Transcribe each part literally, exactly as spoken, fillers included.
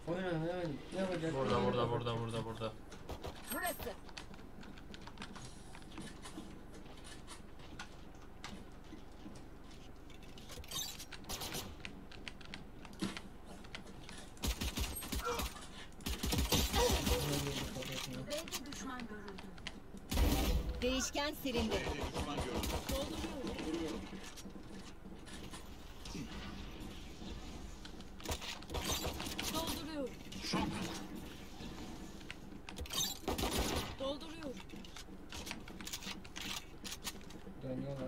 Oyna oyna. Ne yapacak? Burada burada burada burada burada. Burası. B'de düşman görüldü. Değişken silindi. Dolduruyorum. Dolduruyorum. Dolduruyorum. Dönüyorlar.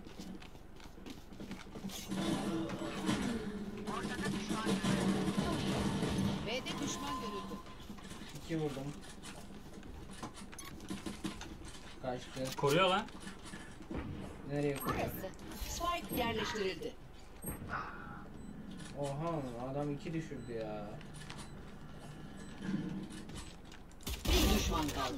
B'de düşman görüldü. İki vurdum. Kaçtı. Koruyor lan. Nereye koyuyor? Burası. Spike yerleştirildi. Oha adam iki düşürdü ya. Bir düşman kaldı.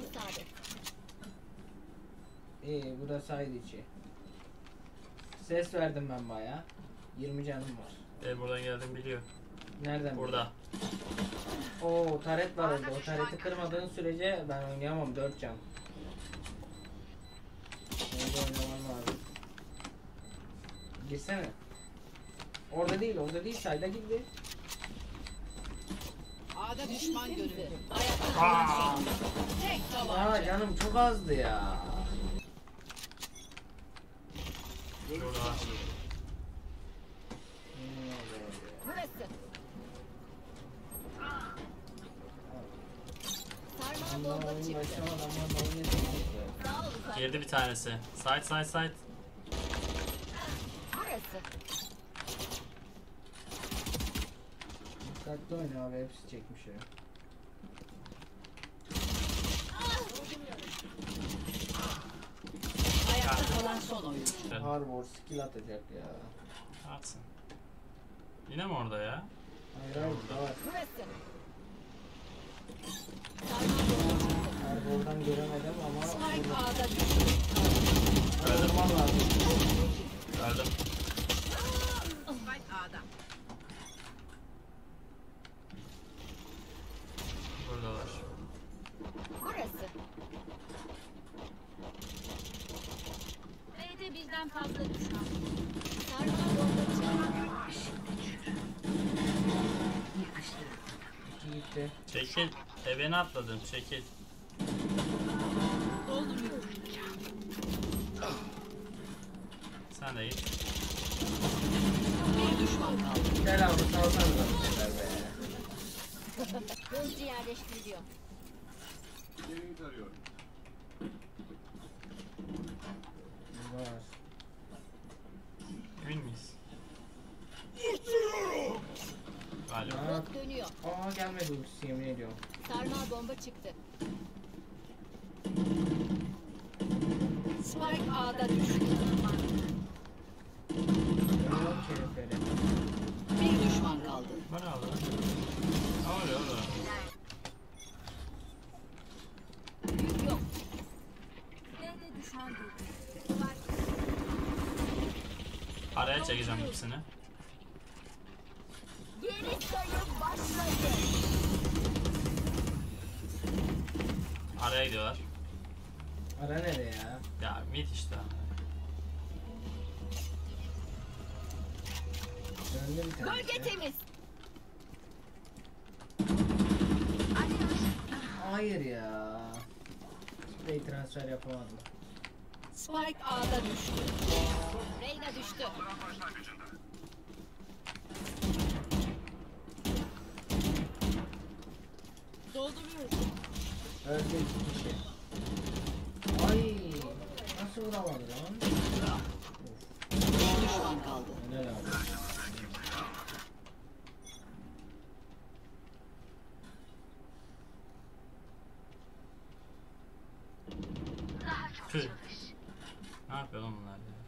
İyi bu da side içi. Ses verdim ben baya. yirmi canım var. Ben buradan geldim biliyor. Nereden? Burada. Oo taret var orada. O tareti kırmadığın sürece ben oynayamam. dört can. Orada oynamam lazım. Girsene. Orada değil, orada değil. Sayda girdi. A'da düşman görüldü. Ayakta kalan son. Tek Aa tabanca. canım çok azdı ya. Burada. Burası. Sarmal Allah bomba oyun çıktı. başlamadan bana oyun yapıyor. Sağ olun. Sarmal. Girdi bir tanesi. Side side side. Burası. Dikkatli oyna abi, hepsi çekmiş ya. Ayakta kalan son oyuncu. Harbor skill atacak ya. Atsın. Yine mi orada ya? Hayır hayır burada var. Burası. Sarmal bomba çıktı. Harbor'dan göremedim ama Spike burada. A'da düştü. Öldürmem lazım. Geldim. Spike A'da. Buradalar. Burası. B'de birden fazla düşman. Sarmal bomba çıktı. İki gitti. Çekil. Evine atladım. Çekil. Dolduruyorum. Sen de git. Bir düşman kaldı. Gel abi salsanıza bu sefer be. Hızlı yerleştiriliyor. İleriyi tarıyorum. Var. Emin miyiz? Galiba. Aa, Bot dönüyor. aa gelmedi ultisi yemin ediyorum. Sarmal bomba çıktı. Spike A'da düştü. Yok herifleri. Bir düşman kaldı. Bana al. Ne oluyor oğlum? Yok. B'de düşman görüldü. Araya çekeceğim hepsini. Geri sayım başladı. Araya gidiyorlar. Ara nereye ya? Ya mid işte. Döndü bir tane. Bölge temiz. Hayır ya. Spray transfer yapamadım. Spike A'da düştü. Reyna düştü. Dolduruyorum. Öldü iki kişi. Ay nasıl vuramadı lan? Bir düşman kaldı. Helal abi. Tüh. Ne yapıyor lan bunlar ya?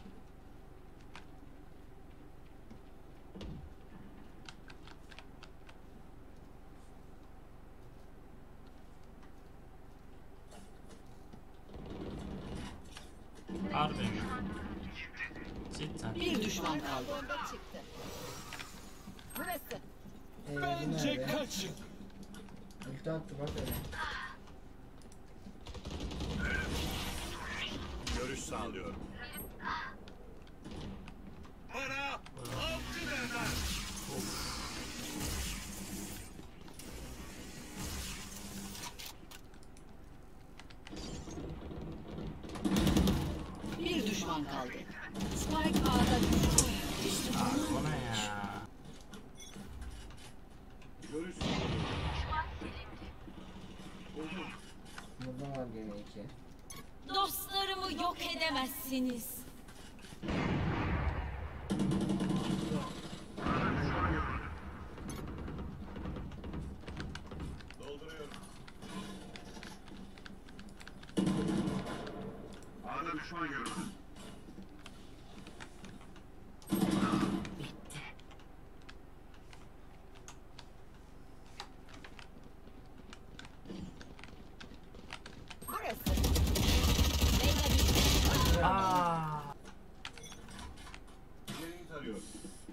Harbi mi? Cidden. Bir düşman kaldı. Bomba çıktı. Burası. Ee, bu nerede? Kaçın. Ulti attı bak öyle. Görüş sağlıyorum. Bana avcı derler. Bir düşman kaldı. Spike A'da düştü. Bu ne ya? Görüş sağlıyorum. Buldum. Burada var gene iki. Dostlarımı yok edemezsiniz. Dolduruyorum. A'da düşman görüldü. Burası. Beyza düştü. Aa. İleriyi tarıyorum.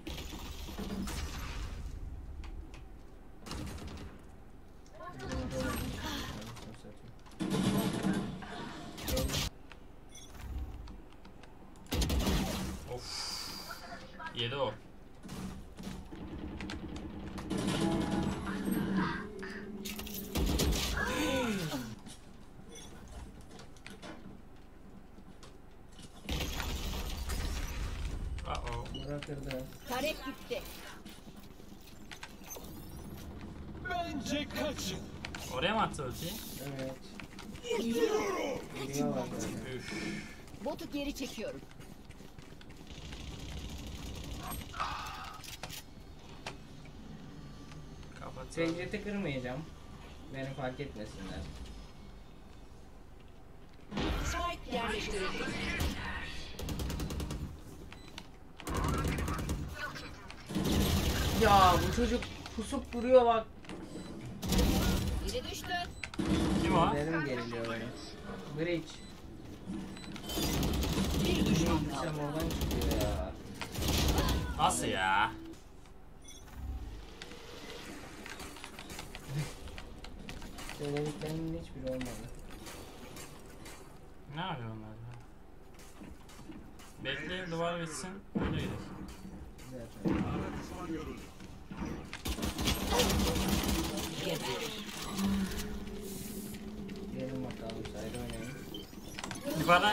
Of. Yedi o. Uh-oh. Bırakırdı. Tarek gitti. Bence kaçın. Oraya mı attı ultiyi? Evet. Geliyorlar böyle. Üf. Botu geri çekiyorum. Kapat. Secdeti kırmayacağım. Beni fark etmesinler. Spike yerleştirildi. Ya bu çocuk pusup duruyor bak. Biri düştü. Kim o? Benim geriliyor benim. Bridge. Bir Niye düşman gitsem kaldı. oradan çıkıyor ya. Nasıl ya? Söylediklerimin hiçbiri olmadı. Ne yapıyor onlar ya? Bekle duvar bitsin. Öyle gidelim. Zaten. A'da düşman görüldü. Gelin bakalım sayda oynayın. Yukarıdan.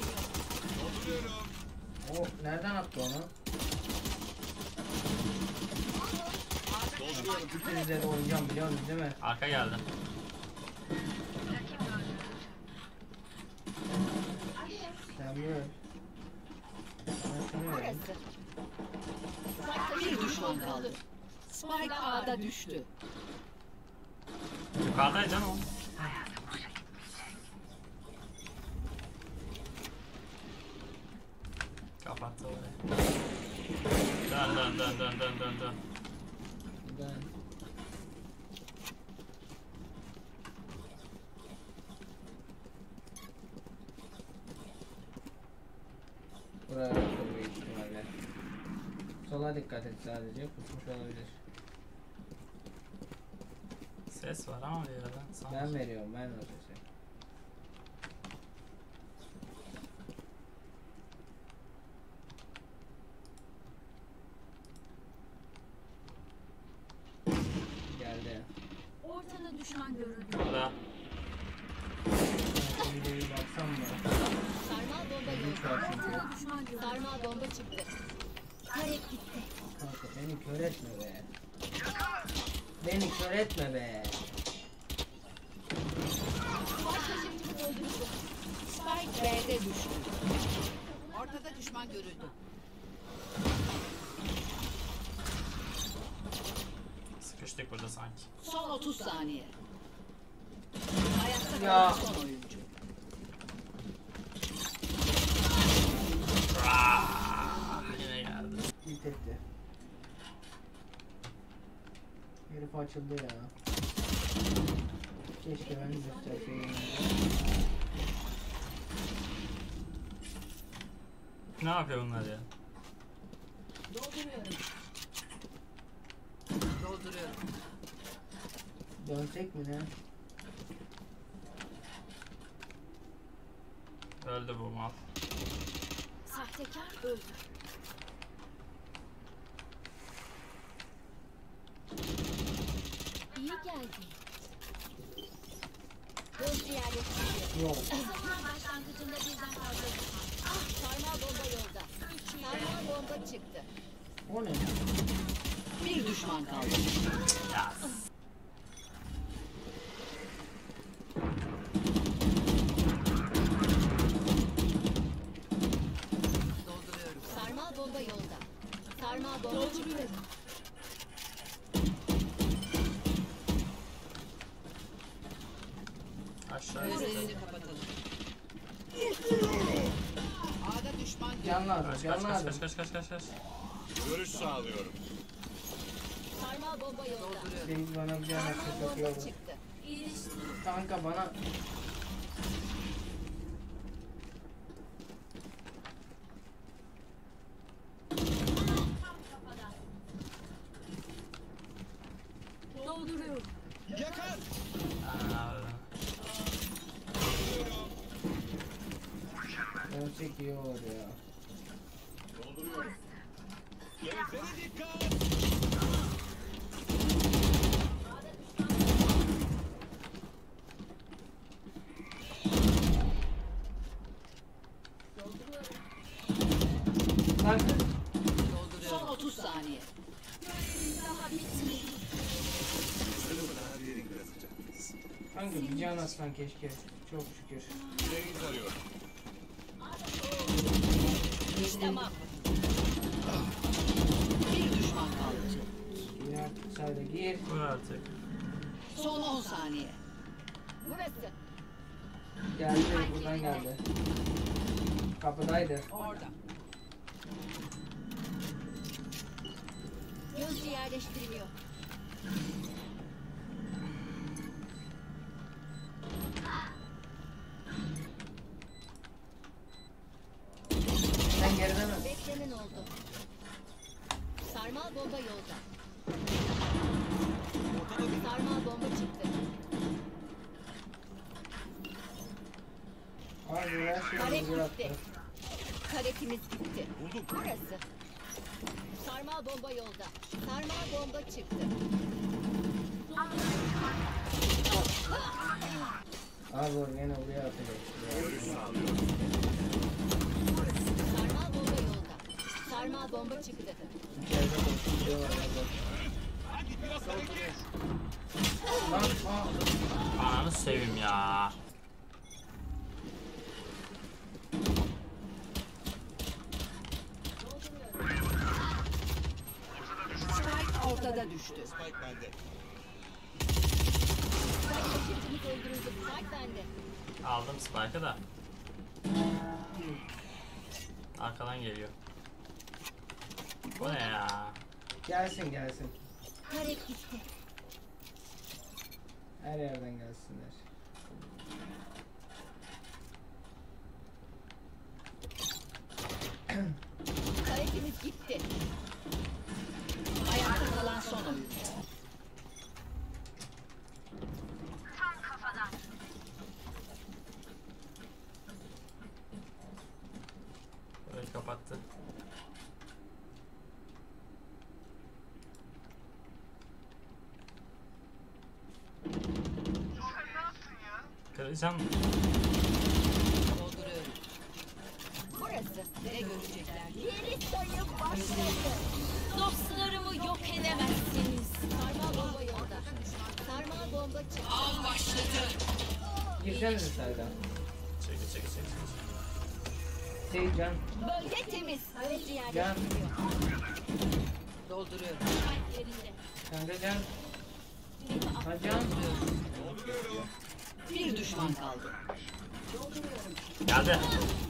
O nereden attı onu? Hepinizle de oynayacağım biliyorsunuz değil mi? Arka geldi. Sen bir öl. Ben seni öldüm. Burası. Spike'da bir düşman kaldı. Spike A'da düştü. Yukarıdaydı canım o. Kapattı orayı. Dön dön dön dön dön dön dön. Ben. Buraya bakıyor büyük ihtimalle. Sola dikkat et sadece. Kusmuş olabilir. Ses var ama bir yerden sanki. Ben veriyorum ben o sesi. Geldi. Ortada düşman görüldü. Burada. Ben bir de bir baksam mı? Sarmal bomba Hiç var çünkü. düşman Sarmal bomba çıktı. Tarek gitti. Kanka beni kör etme be. Beni kör etme be. Spike B'de düştü. Ortada düşman görüldü. Sıkıştık burada sanki. Son otuz saniye. Ayakta Ya. kalan son oyuncu. Aa, yine geldi. İlk etti. Herif açıldı ya. Keşke ben gösterseydim. Ne yapıyor bunlar ya? Dolduruyorum. Dolduruyorum. Dönsek mi ne? Öldü bu mal. Sahtekar öldü. İyi geldi. Göz yerleştiriyor. Yok. Zaman başlangıcında birden fazla. Ah, sarmal bomba yolda. Sarmal bomba çıktı. O ne? Bir düşman kaldı. Ya. Dolduruyorum. Sarmal bomba yolda. Sarmal bomba çıktı. Aşağı Gözlerini istedim. kapatalım. A'da düşman Can lazım, Kaç can kaç kaç lazım. kaç kaç kaç kaç kaç. Görüş sağlıyorum. Sarmal bomba yolda. dolduruyorum. Deniz bana bir can Sarmal atsa çok iyi bomba olur. çıktı. Kanka bana Dolduruyorum. Yakar. Aa, dönsek iyi olur ya. Dolduruyorum. Gözlere dikkat. Kanka Dolduruyorum. Son otuz saniye. Her yeri yazacağız. kanka bir can atsan keşke. Çok şükür. Reis arıyorum. Tamam. Bir düşman kaldı. Yine artık sayda gir. vur artık. Son on saniye. Burası. Geldi buradan geldi. Kapıdaydı. Orada. Gözcü yerleştiriliyor. Sen geride mi? Beklenen oldu. Sarmal bomba yolda. Sarmal bomba çıktı. Abi her şeyi Kare güzel attı. gitti. Karetimiz gitti. Burası. Sarmal bomba yolda. Sarmal bomba çıktı. Abi o yine buraya atacak. Görüş sağlıyorum. Sarmal bomba yolda. Sarmal bomba çıktı. İçeride koşuyorlar. Hadi biraz hareket. Lan aa. Ananı seveyim ya. Spike ortada düştü. Spike bende. Taşıyıcımız öldürüldü. Spike bende. Aldım Spike'ı da. Arkadan geliyor. Bu ne ya? Gelsin gelsin. Karet gitti. Her yerden gelsinler. Karetimiz gitti. Ayakta kalan son oyun. Böyle kapattı. Kıracağım. Dolduruyorum. Burası. Ne görecekler? Yeni sayım başladı. Dostlarımı yok edemezsiniz. Sarmal bomba yolda. Sarmal bomba çıktı. Av başladı. Girsenize sayda. Çekil çekil çekil. çekil. Şey can. Bölge temiz. Gözcü Can. yerleştiriliyor. Dolduruyorum. Spike yerinde. Kanka can. Ha can. Bir düşman kaldı. Geldi.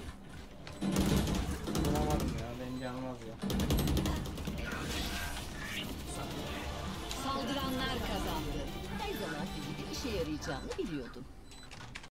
Vuramadım ya. Benim canım az ya. Saldıranlar kazandı. Her zamanki gibi işe yarayacağını biliyordum.